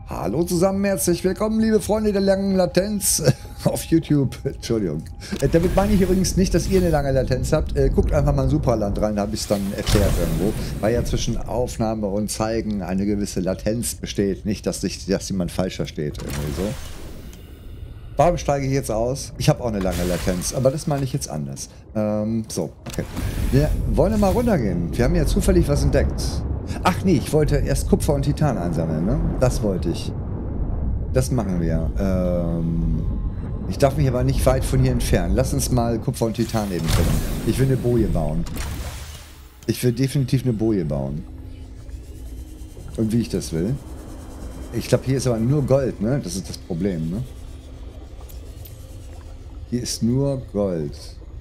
Hallo zusammen, herzlich willkommen, liebe Freunde der langen Latenz auf YouTube. Entschuldigung. Damit meine ich übrigens nicht, dass ihr eine lange Latenz habt. Guckt einfach mal in Superland rein, da habe ich es dann erklärt irgendwo. Weil ja zwischen Aufnahme und Zeigen eine gewisse Latenz besteht. Nicht, dass jemand falsch versteht. Irgendwie so. Warum steige ich jetzt aus? Ich habe auch eine lange Latenz, aber das meine ich jetzt anders. So, okay. Wir wollen mal runtergehen. Wir haben ja zufällig was entdeckt. Ach nee, ich wollte erst Kupfer und Titan einsammeln, ne? Das wollte ich. Das machen wir. Ich darf mich aber nicht weit von hier entfernen. Lass uns mal Kupfer und Titan eben finden. Ich will eine Boje bauen. Ich will definitiv eine Boje bauen. Und wie ich das will. Ich glaube, hier ist aber nur Gold, ne? Das ist das Problem, ne? Hier ist nur Gold.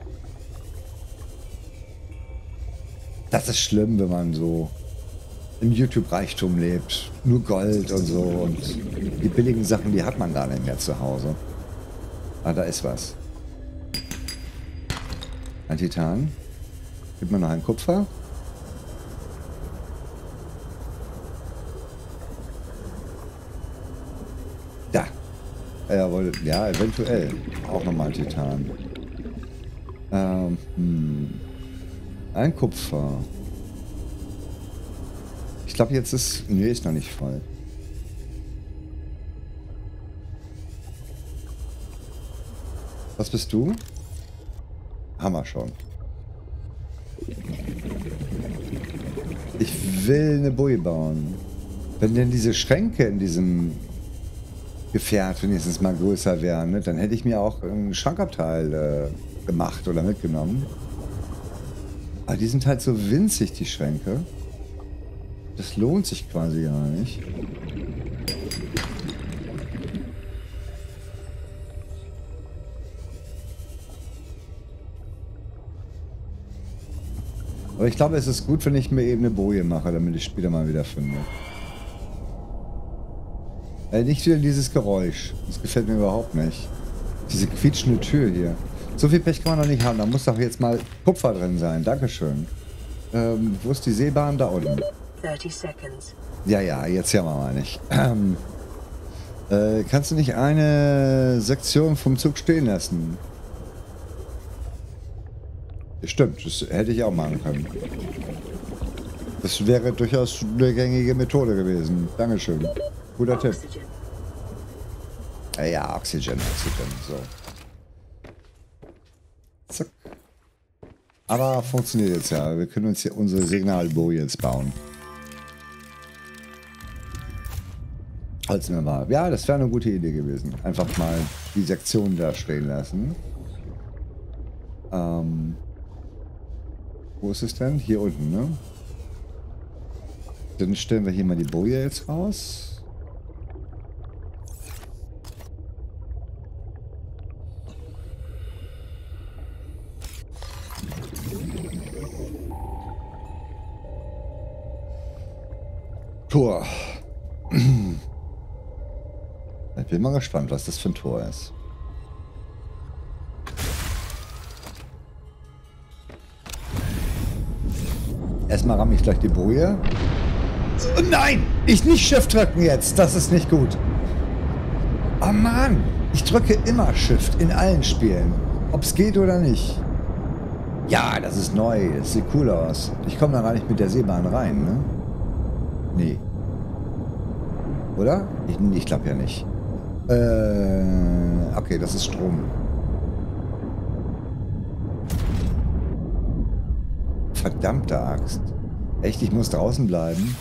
Das ist schlimm, wenn man so im YouTube-Reichtum lebt. Nur Gold und so. Und die billigen Sachen, die hat man gar nicht mehr zu Hause. Ah, da ist was. Ein Titan. Gibt man noch ein Kupfer? Da. Jawohl. Ja, eventuell. Auch nochmal ein Titan. Ein Kupfer. Ich glaube, jetzt ist... Nee, ist noch nicht voll. Was bist du? Haben wir schon. Ich will eine Boje bauen. Wenn denn diese Schränke in diesem Gefährt wenigstens mal größer wären, ne, dann hätte ich mir auch ein Schrankabteil gemacht oder mitgenommen. Aber die sind halt so winzig, die Schränke. Das lohnt sich quasi gar nicht. Aber ich glaube, es ist gut, wenn ich mir eben eine Boje mache, damit ich später mal wieder finde. Nicht wieder dieses Geräusch. Das gefällt mir überhaupt nicht. Diese quietschende Tür hier. So viel Pech kann man noch nicht haben. Da muss doch jetzt mal Kupfer drin sein. Dankeschön. Wo ist die Seebahn? Da unten. 30 seconds. Ja, ja, jetzt ja mal nicht. Kannst du nicht eine Sektion vom Zug stehen lassen? Stimmt, das hätte ich auch machen können. Das wäre durchaus eine gängige Methode gewesen. Dankeschön. Guter Tipp. Ja, Oxygen, so. Zack. Aber funktioniert jetzt ja. Wir können uns hier unsere Signalboje jetzt bauen. Halten wir mal. Ja, das wäre eine gute Idee gewesen. Einfach mal die Sektion da stehen lassen. Wo ist es denn? Hier unten, ne? Dann stellen wir hier mal die Boje jetzt raus. Tor. Ich bin mal gespannt, was das für ein Tor ist. Erstmal ramme ich gleich die Boje. Oh nein! Ich nicht Shift drücken jetzt! Das ist nicht gut. Oh Mann! Ich drücke immer Shift in allen Spielen. Ob es geht oder nicht. Ja, das ist neu. Das sieht cool aus. Ich komme da gar nicht mit der Seebahn rein, ne? Nee. Oder? Ich glaube ja nicht. Okay, das ist Strom. Verdammte Axt. Echt, ich muss draußen bleiben?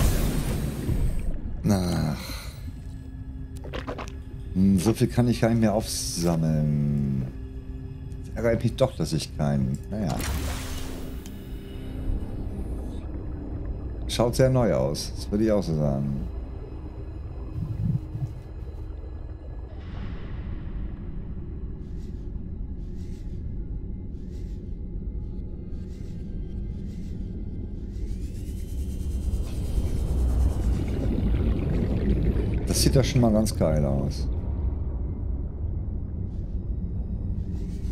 Ach. So viel kann ich gar nicht mehr aufsammeln. Ärgert mich doch, dass ich keinen... Naja. Schaut sehr neu aus. Das würde ich auch so sagen. Das sieht ja schon mal ganz geil aus.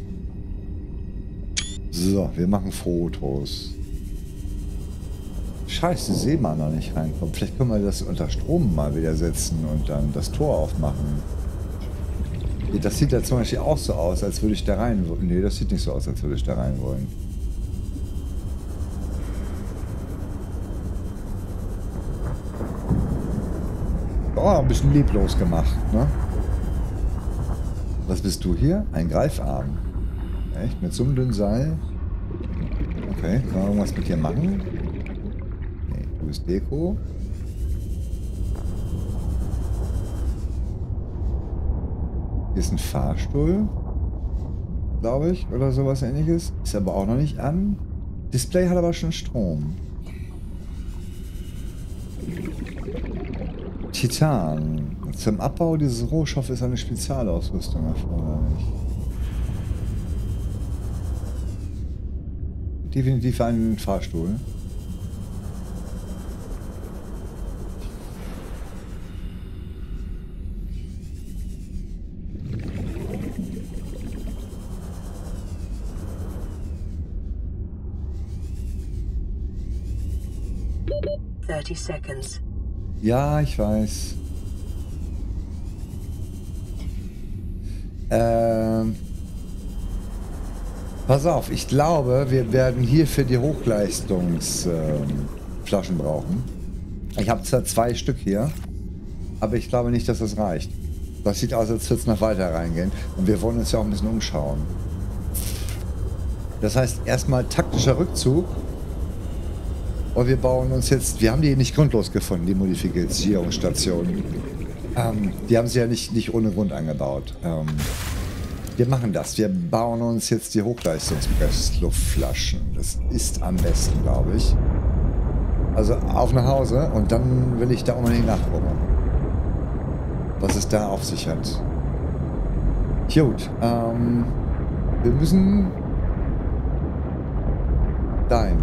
So, wir machen Fotos. Scheiße, Seemann noch nicht reinkommt. Vielleicht können wir das unter Strom mal wieder setzen und dann das Tor aufmachen. Das sieht ja zum Beispiel auch so aus, als würde ich da rein wollen. Nee, das sieht nicht so aus, als würde ich da rein wollen. Oh, ein bisschen leblos gemacht, ne? Was bist du hier? Ein Greifarm. Echt? Mit so einem dünnen Seil? Okay, kann man irgendwas mit dir machen? Nee, du bist Deko. Hier ist ein Fahrstuhl, glaube ich, oder sowas ähnliches. Ist aber auch noch nicht an. Display hat aber schon Strom. Titan. Zum Abbau dieses Rohstoffs ist eine Spezialausrüstung erforderlich. Definitiv einen Fahrstuhl. Seconds. Ja, ich weiß. Pass auf, ich glaube, wir werden hier für die Hochleistungsflaschen brauchen. Ich habe zwar 2 Stück hier, aber ich glaube nicht, dass das reicht. Das sieht aus, als würde es noch weiter reingehen. Und wir wollen uns ja auch ein bisschen umschauen. Das heißt, erstmal taktischer Rückzug. Und wir bauen uns jetzt, wir haben die nicht grundlos gefunden, die Modifizierungsstationen. Die haben sie ja nicht ohne Grund angebaut. Wir machen das. Wir bauen uns jetzt die Hochleistungspressluftflaschen. Das ist am besten, glaube ich. Also auf nach Hause und dann will ich da unbedingt nachgucken, was es da auf sich hat. Gut, wir müssen dahin.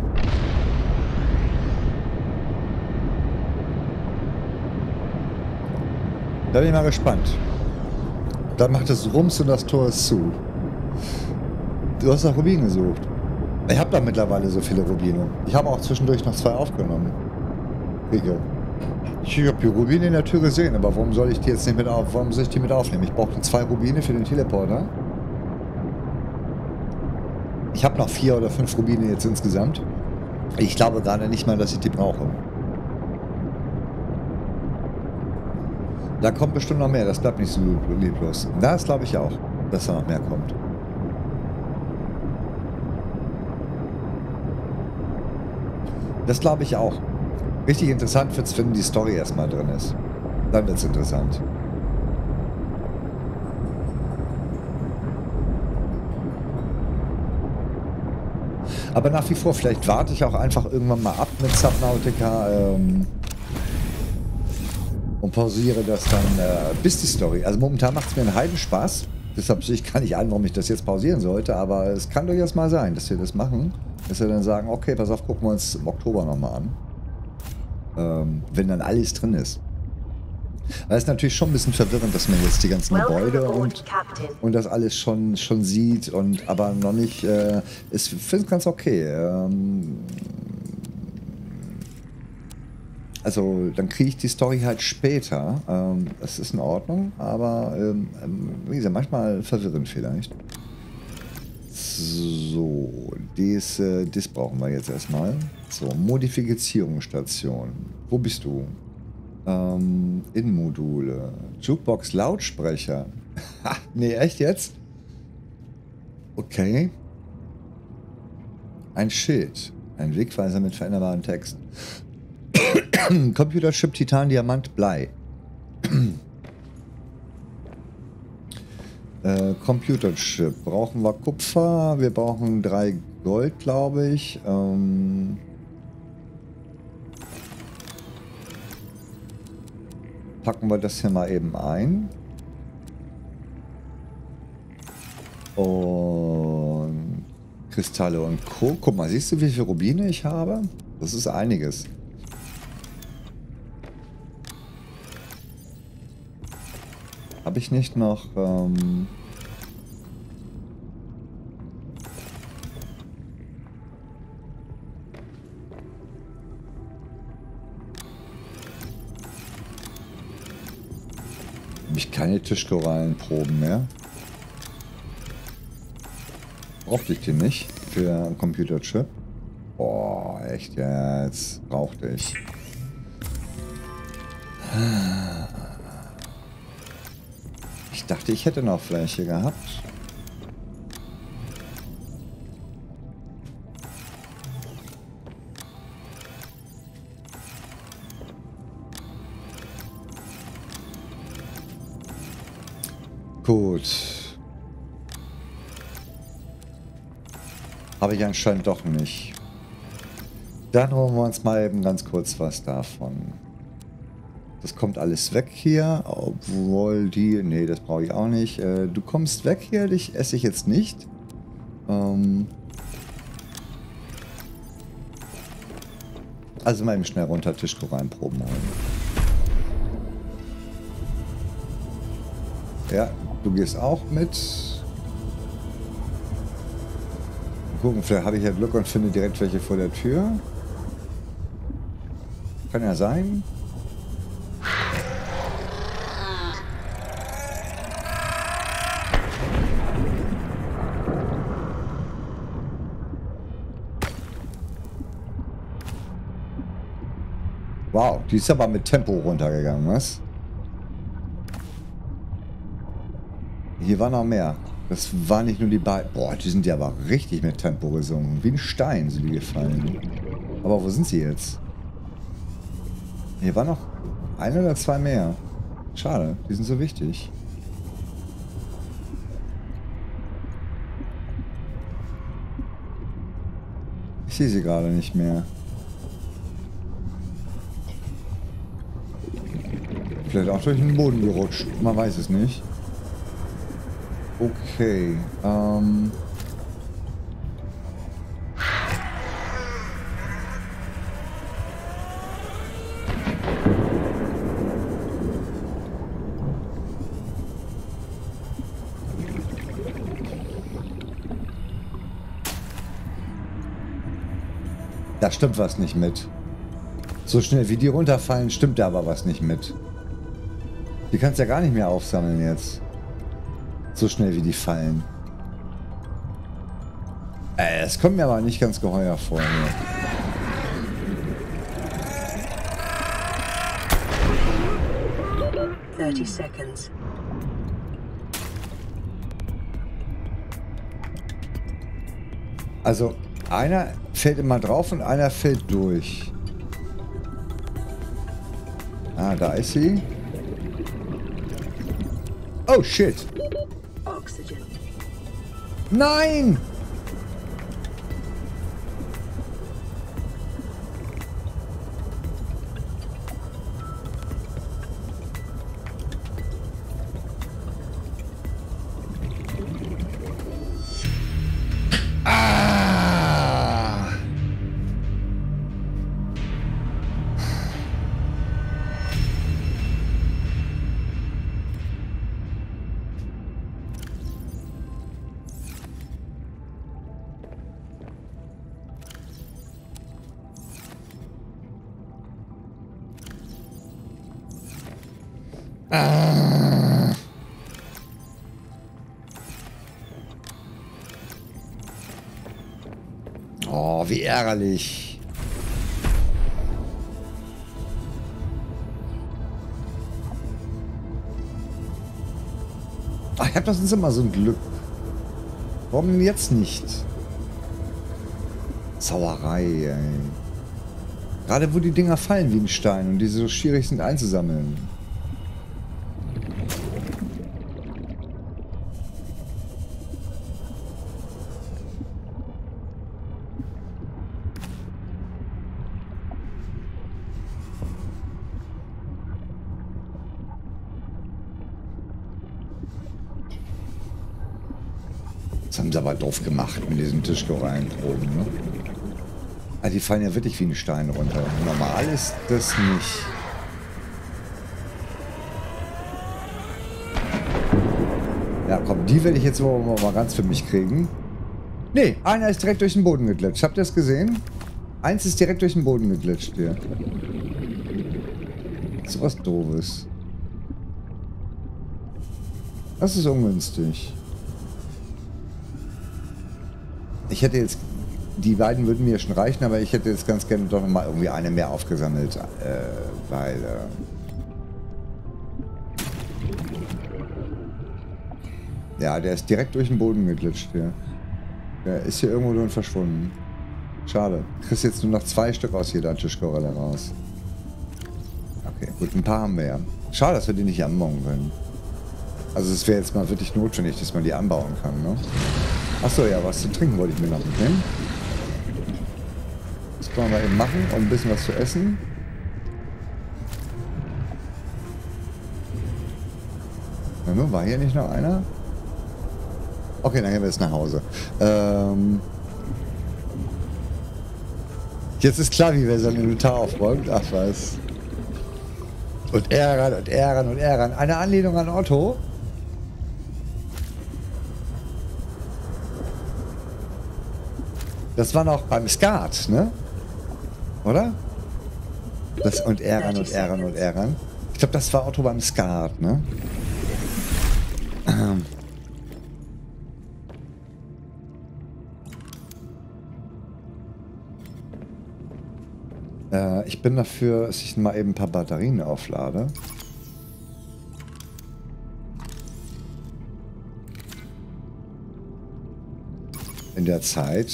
Da bin ich mal gespannt. Dann macht es Rums und das Tor ist zu. Du hast nach Rubinen gesucht. Ich habe da mittlerweile so viele Rubine. Ich habe auch zwischendurch noch 2 aufgenommen. Rieke. Ich habe die Rubine in der Tür gesehen, aber warum soll ich die jetzt nicht mit auf? Warum soll ich die mit aufnehmen? Ich brauchte 2 Rubine für den Teleporter. Ich habe noch 4 oder 5 Rubine jetzt insgesamt. Ich glaube gerade nicht mal, dass ich die brauche. Da kommt bestimmt noch mehr, das bleibt nicht so lieblos. Das glaube ich auch, dass da noch mehr kommt. Das glaube ich auch. Richtig interessant wird es, wenn die Story erstmal drin ist. Dann wird es interessant. Aber nach wie vor, vielleicht warte ich auch einfach irgendwann mal ab mit Subnautica und pausiere das dann bis die Story. Also momentan macht es mir einen Heidenspaß. Deshalb sehe ich gar nicht ein, warum ich das jetzt pausieren sollte. Aber es kann durchaus mal sein, dass wir das machen. Dass wir dann sagen, okay, pass auf, gucken wir uns im Oktober nochmal an. Wenn dann alles drin ist. Weil es ist natürlich schon ein bisschen verwirrend, dass man jetzt die ganzen Gebäude und das alles schon sieht, und aber noch nicht. Ich finde es ganz okay. Also dann kriege ich die Story halt später. Das ist in Ordnung, aber wie gesagt, manchmal verwirrend vielleicht. So, das brauchen wir jetzt erstmal. So, Modifizierungsstation. Wo bist du? Innenmodule. Jukebox Lautsprecher. Nee, echt jetzt? Okay. Ein Schild. Ein Wegweiser mit veränderbaren Text. Computerchip Titan Diamant Blei. Computerchip. Brauchen wir Kupfer. Wir brauchen 3 Gold, glaube ich. Packen wir das hier mal eben ein. Und Kristalle und Co. Guck mal, siehst du, wie viele Rubine ich habe? Das ist einiges. Habe ich nicht noch... Habe ich keine Tischkorallenproben mehr? Brauchte ich die nicht für einen Computerchip? Boah, echt jetzt. Brauchte ich. Ich dachte, ich hätte noch Fläche gehabt. Gut. Habe ich anscheinend doch nicht. Dann holen wir uns mal eben ganz kurz was davon. Das kommt alles weg hier, obwohl die... Nee, das brauche ich auch nicht. Du kommst weg hier, dich esse ich jetzt nicht. Also mal eben schnell runter Tischkorallenproben holen. Ja, du gehst auch mit. Gucken, vielleicht habe ich ja Glück und finde direkt welche vor der Tür. Kann ja sein. Wow, die ist aber mit Tempo runtergegangen, was? Hier war noch mehr. Das waren nicht nur die beiden. Boah, die sind ja aber richtig mit Tempo gesungen. Wie ein Stein sind die gefallen. Aber wo sind sie jetzt? Hier war noch ein oder zwei mehr. Schade, die sind so wichtig. Ich sehe sie gerade nicht mehr. Vielleicht auch durch den Boden gerutscht. Man weiß es nicht. Okay. Da stimmt was nicht mit. So schnell wie die runterfallen, stimmt da aber was nicht mit. Die kannst ja gar nicht mehr aufsammeln jetzt. So schnell wie die fallen. Es kommt mir aber nicht ganz geheuer vor. Ne? Also, einer fällt immer drauf und einer fällt durch. Ah, da ist sie. Oh, shit. Nein! Ah! Oh, wie ärgerlich. Ach, ich hab das immer so ein Glück. Warum denn jetzt nicht? Sauerei, ey. Gerade wo die Dinger fallen wie ein Stein und die so schwierig sind einzusammeln. Das haben sie aber doof gemacht mit diesen Tischkorallenproben, ne? Ah, die fallen ja wirklich wie ein Stein runter. Normal ist das nicht. Ja, komm, die werde ich jetzt mal ganz für mich kriegen. Nee, einer ist direkt durch den Boden geglitscht. Habt ihr das gesehen? Eins ist direkt durch den Boden geglitscht hier. So was Doofes. Das ist ungünstig. Ich hätte jetzt... Die beiden würden mir schon reichen, aber ich hätte jetzt ganz gerne doch noch mal irgendwie eine mehr aufgesammelt, weil... ja, der ist direkt durch den Boden geglitscht hier. Der ist hier irgendwo drin verschwunden. Schade. Du kriegst jetzt nur noch 2 Stück aus jeder Tischgorille raus. Okay, gut, ein paar haben wir ja. Schade, dass wir die nicht anbauen können. Also es wäre jetzt mal wirklich notwendig, dass man die anbauen kann, ne? Achso, ja, was zu trinken wollte ich mir noch mitnehmen. Das können wir eben machen und ein bisschen was zu essen. Ja, war hier nicht noch einer? Okay, dann gehen wir jetzt nach Hause. Jetzt ist klar, wie wir sein Inventar aufräumen. Ach was. Und er ran und er ran und er ran. Eine Anlehnung an Otto. Das war noch beim Skat, ne? Oder? Das und er ran und er ran und er ran. Ich glaube, das war Otto beim Skat, ne? Ich bin dafür, dass ich mal eben ein paar Batterien auflade. In der Zeit.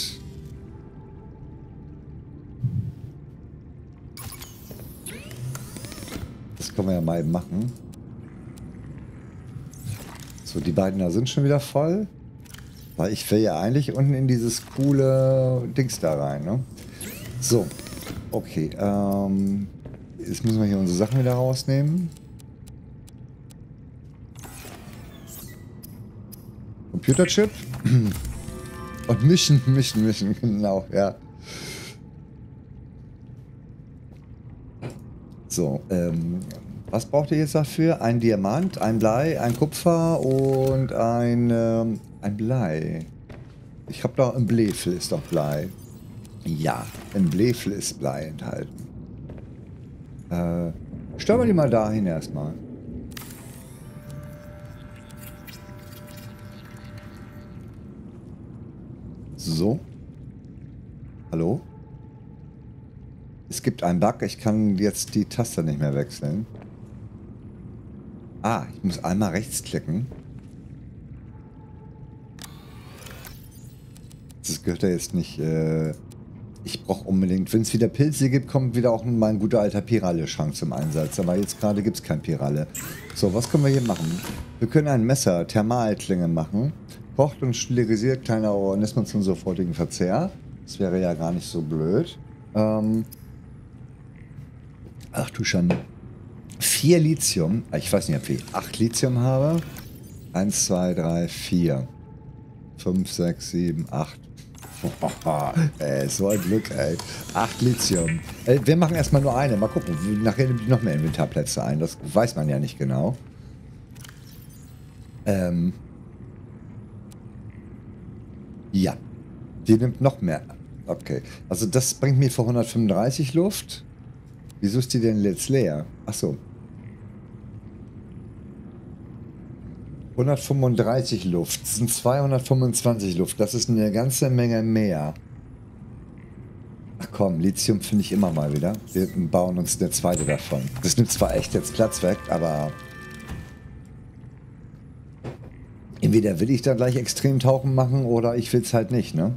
Das können wir ja mal eben machen. So, die beiden da sind schon wieder voll. Weil ich will ja eigentlich unten in dieses coole Dings da rein, ne? So. Okay, jetzt müssen wir hier unsere Sachen wieder rausnehmen. Computerchip. Und mischen, genau, ja. So, was braucht ihr jetzt dafür? Ein Diamant, ein Blei, ein Kupfer und ein Blei. Ich habe da ein Blefel, ist doch Blei. Ja, im Blefel ist Blei enthalten. Stellen wir die mal dahin erstmal. So. Hallo? Es gibt einen Bug, ich kann jetzt die Taste nicht mehr wechseln. Ah, ich muss einmal rechts klicken. Das gehört ja jetzt nicht... Ich brauche unbedingt, wenn es wieder Pilze gibt, kommt wieder auch mal ein guter alter Piralle-Schrank zum Einsatz. Aber jetzt gerade gibt es kein Piralle. So, was können wir hier machen? Wir können ein Messer, Thermalklinge machen. Kocht und sterilisiert kleine Organismen zum sofortigen Verzehr. Das wäre ja gar nicht so blöd. Ach du Schande. 4 Lithium. Ich weiß nicht, ob ich 8 Lithium habe. 1, 2, 3, 4. 5, 6, 7, 8. So ein Glück, ey. 8 Lithium. Wir machen erstmal nur eine. Mal gucken. Nachher nimmt die noch mehr Inventarplätze ein. Das weiß man ja nicht genau. Ja. Die nimmt noch mehr. Okay. Also das bringt mir für 135 Luft. Wieso ist die denn jetzt leer? Achso. 135 Luft. Das sind 225 Luft. Das ist eine ganze Menge mehr. Ach komm, Lithium finde ich immer mal wieder. Wir bauen uns eine zweite davon. Das nimmt zwar echt jetzt Platz weg, aber... Entweder will ich da gleich Extremtauchen machen oder ich will es halt nicht, ne?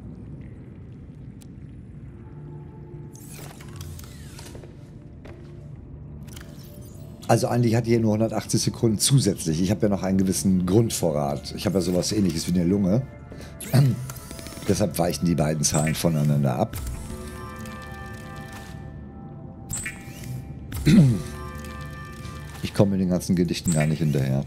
Also eigentlich hat die hier nur 180 Sekunden zusätzlich. Ich habe ja noch einen gewissen Grundvorrat. Ich habe ja sowas Ähnliches wie eine Lunge. Deshalb weichen die beiden Zahlen voneinander ab. Ich komme mit den ganzen Gedichten gar nicht hinterher.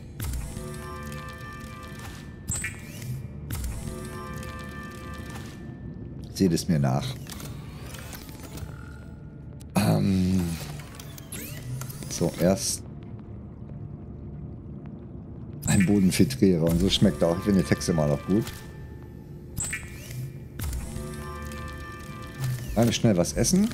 Seht es mir nach. So, erst ein Bodenfiltrierer und so schmeckt auch. Ich finde die Texte immer noch gut. Einmal schnell was essen.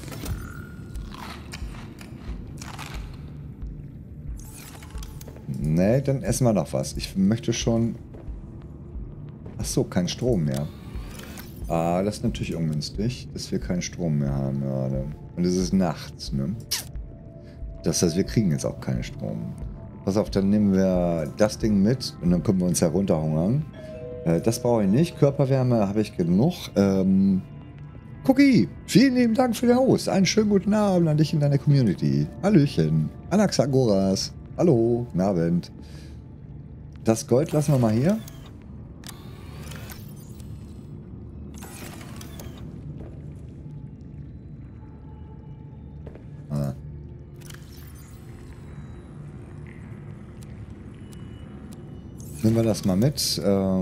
Nee, dann essen wir noch was. Ich möchte schon... Ach so, kein Strom mehr. Ah, das ist natürlich ungünstig, dass wir keinen Strom mehr haben gerade. Und es ist nachts, ne? Das heißt, wir kriegen jetzt auch keinen Strom. Pass auf, dann nehmen wir das Ding mit und dann können wir uns herunterhungern. Das brauche ich nicht. Körperwärme habe ich genug. Cookie, vielen lieben Dank für den Host. Einen schönen guten Abend an dich in deiner Community. Hallöchen. Anaxagoras. Hallo, guten Abend. Das Gold lassen wir mal hier. Ah. Nehmen wir das mal mit.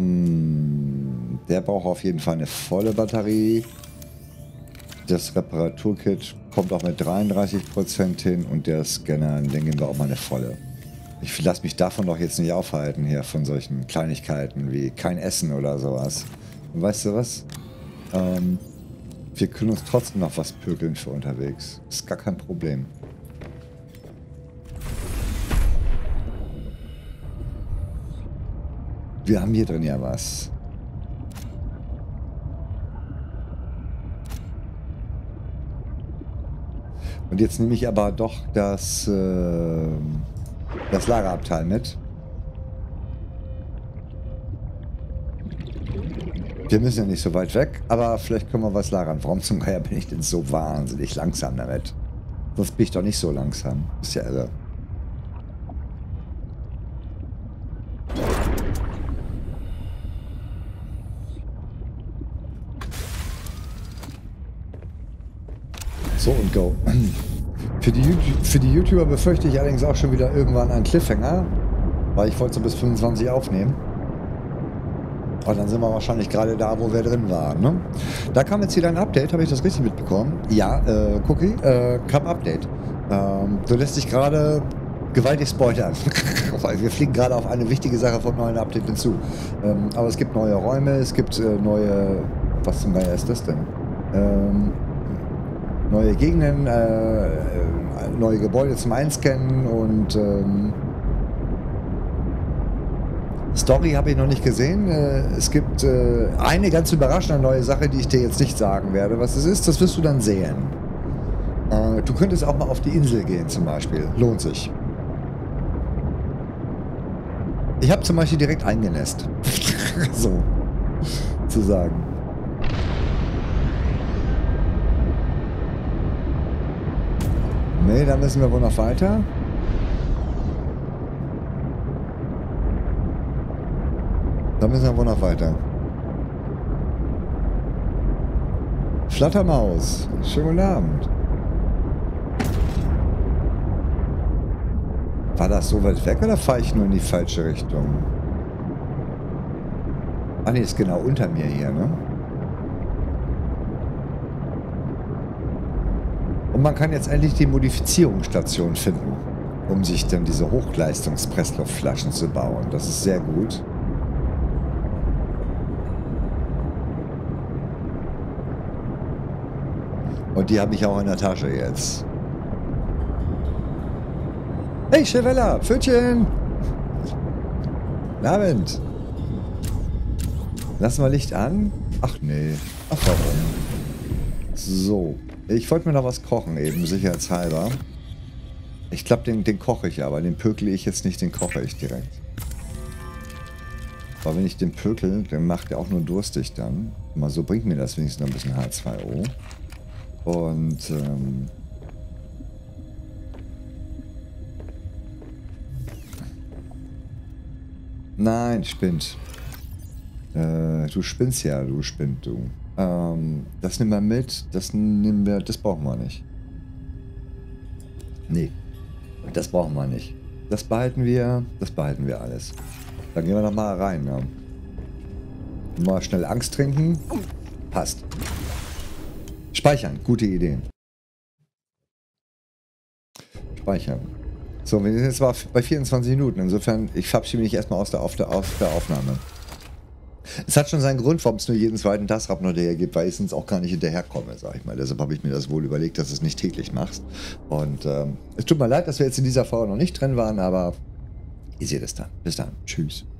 Der braucht auf jeden Fall eine volle Batterie. Das Reparaturkit kommt auch mit 33% hin und der Scanner, den geben wir auch mal eine volle. Ich lasse mich davon doch jetzt nicht aufhalten hier, von solchen Kleinigkeiten wie kein Essen oder sowas. Und weißt du was? Wir können uns trotzdem noch was pökeln für unterwegs. Ist gar kein Problem. Wir haben hier drin ja was. Und jetzt nehme ich aber doch das Lagerabteil mit. Wir müssen ja nicht so weit weg, aber vielleicht können wir was lagern. Warum zum Geier bin ich denn so wahnsinnig langsam damit? Sonst bin ich doch nicht so langsam. Ist ja irre. So und go. Für die YouTuber befürchte ich allerdings auch schon wieder irgendwann einen Cliffhanger, weil ich wollte so bis 25 aufnehmen. Und dann sind wir wahrscheinlich gerade da, wo wir drin waren. Ne? Da kam jetzt wieder ein Update, habe ich das richtig mitbekommen? Ja, Cookie, kam Update. Du lässt dich gerade gewaltig spoilern, weil wir fliegen gerade auf eine wichtige Sache vom neuen Update hinzu. Aber es gibt neue Räume, es gibt neue... Was zum Geier ist das denn? Neue Gegenden, neue Gebäude zum Einscannen und Story habe ich noch nicht gesehen. Es gibt eine ganz überraschende neue Sache, die ich dir jetzt nicht sagen werde. Was es ist, das wirst du dann sehen. Du könntest auch mal auf die Insel gehen zum Beispiel. Lohnt sich. Ich habe zum Beispiel direkt eingenässt. So zu sagen. Nee, da müssen wir wohl noch weiter. Da müssen wir wohl noch weiter. Flattermaus. Schönen guten Abend. War das so weit weg oder fahre ich nur in die falsche Richtung? Ah ne, ist genau unter mir hier, ne? Und man kann jetzt endlich die Modifizierungsstation finden, um sich dann diese Hochleistungs-Pressluftflaschen zu bauen. Das ist sehr gut. Und die habe ich auch in der Tasche jetzt. Hey, Chevella, Pfötchen! Guten Abend. Lassen wir Licht an? Ach nee. Ach warum? So. Ich wollte mir noch was kochen eben, sicherheitshalber. Ich glaube, den koche ich aber. Den pökle ich jetzt nicht, den koche ich direkt. Aber wenn ich den pökel, dann macht er auch nur durstig dann. Mal so bringt mir das wenigstens noch ein bisschen H2O. Und nein, spinnt. Du spinnst ja, du spinnt, du. Das nehmen wir mit, das nehmen wir, das brauchen wir nicht. Nee, das brauchen wir nicht. Das behalten wir alles. Dann gehen wir noch mal rein, ja. Mal schnell Angst trinken. Passt. Speichern, gute Idee. Speichern. So, wir sind jetzt mal bei 24 Minuten. Insofern, ich verabschiede mich erstmal aus der Aufnahme. Es hat schon seinen Grund, warum es nur jeden zweiten Task-Rap noch hinterher gibt, weil ich sonst auch gar nicht hinterherkomme, sag ich mal. Deshalb habe ich mir das wohl überlegt, dass du es nicht täglich machst. Und es tut mir leid, dass wir jetzt in dieser Folge noch nicht drin waren, aber Ihr seht es dann. Bis dann. Tschüss.